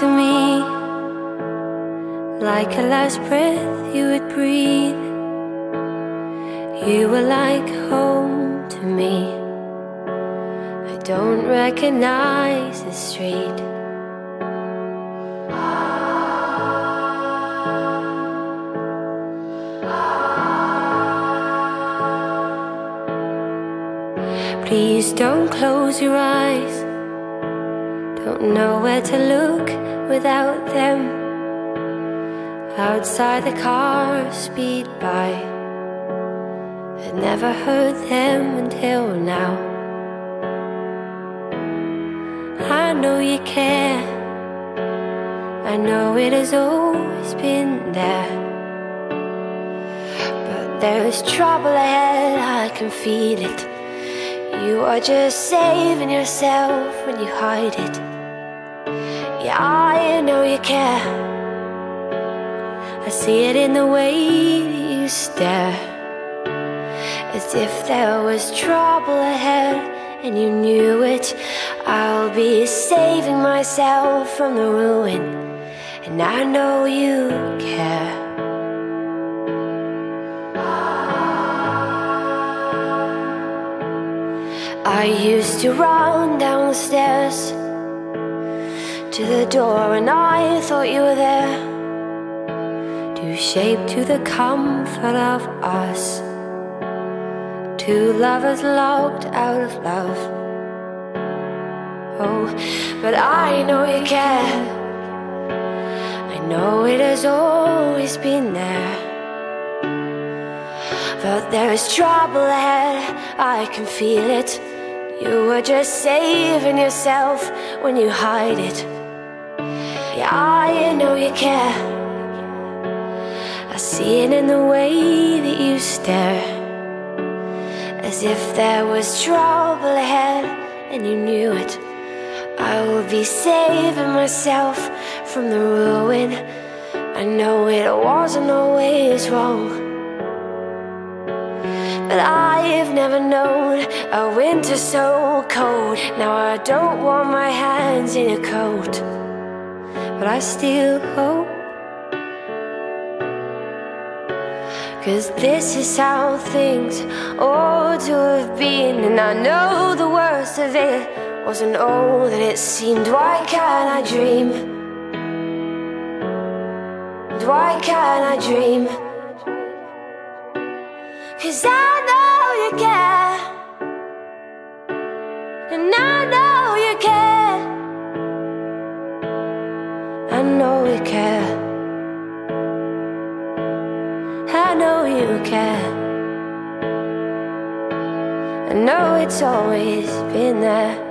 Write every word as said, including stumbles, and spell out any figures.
to me, like a last breath you would breathe. You were like home to me. I don't recognize the street. Please don't close your eyes. Don't know where to look without them. Outside the cars speed by. I'd never heard them until now. I know you care. I know it has always been there. But there's trouble ahead, I can feel it. You are just saving yourself when you hide it. Yeah, I know you care. I see it in the way that you stare. As if there was trouble ahead and you knew it. I'll be saving myself from the ruin, and I know you care. I used to run down the stairs to the door, and I thought you were there to shape to the comfort of us, two lovers locked out of love. Oh, but I know you care. I know it has always been there. But there is trouble ahead, I can feel it. You were just saving yourself when you hide it. Yeah, I know you care. I see it in the way that you stare. As if there was trouble ahead and you knew it. I will be saving myself from the ruin. I know it wasn't always wrong, but I've never known a winter so cold. Now I don't want my hands in a coat, but I still hope. 'Cause this is how things ought to have been. And I know the worst of it wasn't all that it seemed. Why can't I dream? Why can't I dream? 'Cause I know you care, and I know you care. I know you care. I know you care. I know it's always been there.